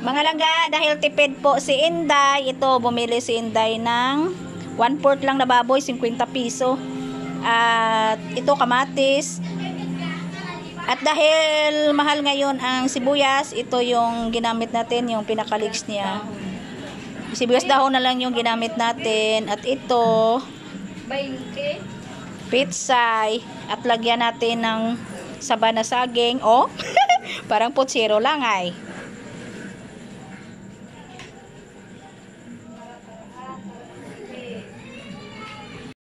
Mga langga, dahil tipid po si Inday, ito, bumili si Inday ng 1/4 lang na baboy, 50 piso. At ito, kamatis. At dahil mahal ngayon ang sibuyas, ito yung ginamit natin, yung pinakaligs niya. Sibuyas dahon na lang yung ginamit natin. At ito, 20. pitsay. At lagyan natin ng saba na saging. Oh, parang putsiro lang ay.